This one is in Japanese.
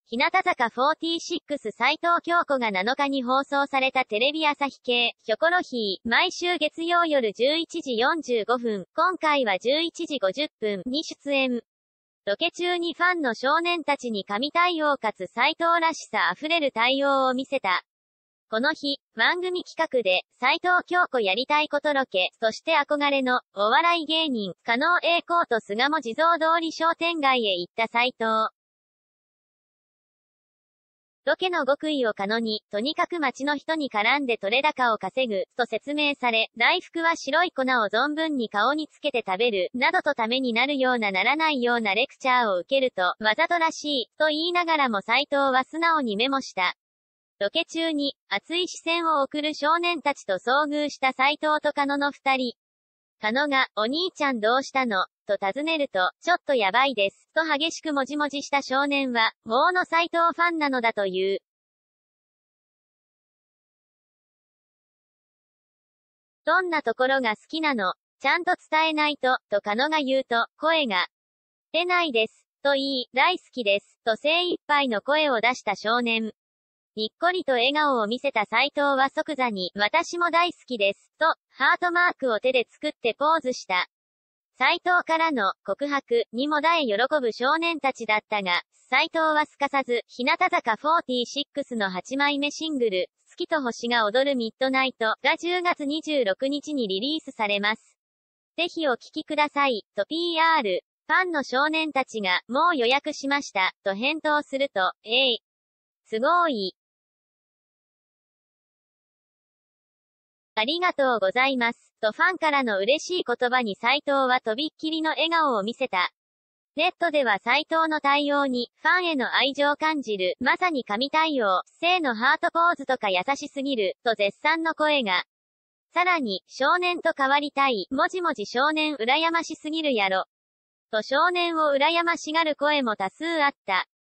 日向坂46斉藤京子が7日に放送されたテレビ朝日系、キョコロヒー、毎週月曜夜11時45分、今回は11時50分に出演。ロケ中にファンの少年たちに神対応かつ斉藤らしさあふれる対応を見せた。この日、番組企画で、斉藤京子やりたいことロケ、そして憧れの、お笑い芸人、加納栄光と巣鴨地蔵通り商店街へ行った斉藤。ロケの極意を可能に、とにかく街の人に絡んで取れ高を稼ぐ、と説明され、大福は白い粉を存分に顔につけて食べる、などとためになるようなならないようなレクチャーを受けると、わざとらしい、と言いながらも斉藤は素直にメモした。ロケ中に、熱い視線を送る少年たちと遭遇した斉藤と加納の二人。加納が、お兄ちゃんどうしたのと尋ねると、ちょっとやばいです。と激しくもじもじした少年は、大の斉藤ファンなのだという。どんなところが好きなのちゃんと伝えないと、と加納が言うと、声が出ないです。と言い、大好きです。と精一杯の声を出した少年。にっこりと笑顔を見せた斉藤は即座に、私も大好きです。と、ハートマークを手で作ってポーズした。斉藤からの告白にもだえ喜ぶ少年たちだったが、斉藤はすかさず、日向坂46の8枚目シングル、月と星が踊るミッドナイトが10月26日にリリースされます。ぜひお聴きください、と PR。ファンの少年たちが、もう予約しました、と返答すると、すごい。ありがとうございます。とファンからの嬉しい言葉に斉藤はとびっきりの笑顔を見せた。ネットでは斉藤の対応に、ファンへの愛情を感じる、まさに神対応、正のハートポーズとか優しすぎる、と絶賛の声が。さらに、少年と変わりたい、もじもじ少年羨ましすぎるやろ。と少年を羨ましがる声も多数あった。